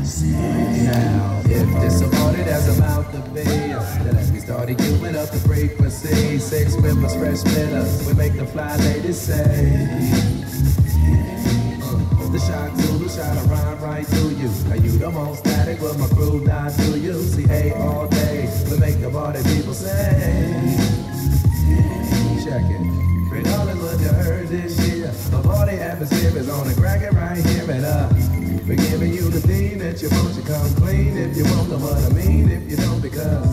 Now, if this a party that's about to be, then let me start giving up the frequency. Six members, fresh spinners, we make the fly ladies say. The shot to the shot, I rhyme right through you. Now you the most static, but my crew not to you. CA all day, we make the party people say. Check it. Regardless what you heard this year, the party atmosphere is on the crack right here and we're giving you the thing that you want. You come clean if you want, know what I mean. If you don't, because